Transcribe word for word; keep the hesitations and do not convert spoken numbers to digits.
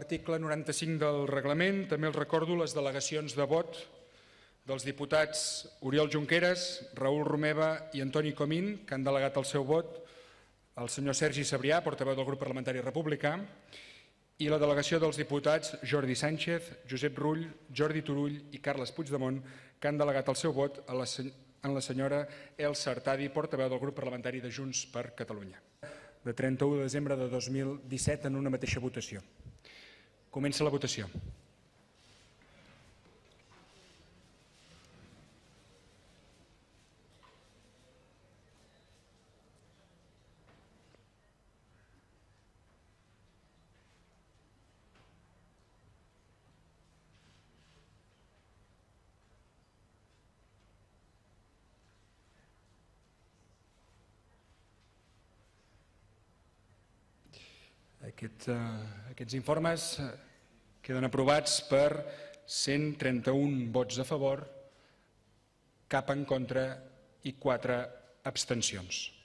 l'article noranta-cinc del reglament. També els recordo les delegacions de vot dels diputats Oriol Junqueras, Raül Romeva i Antoni Comín, que han delegat el seu vot, el senyor Sergi Sabrià, portaveu del grup parlamentari republicà, i la delegació dels diputats Jordi Sánchez, Josep Rull, Jordi Turull i Carles Puigdemont, que han delegat el seu vot en la senyora Elsa Artadi, portaveu del grup parlamentari de Junts per Catalunya. De trenta-u de desembre de dos mil disset en una mateixa votació. Comença la votació. Aquest, eh, aquests informes queden aprovats per cent trenta-un vots a favor, cap en contra i quatre abstencions.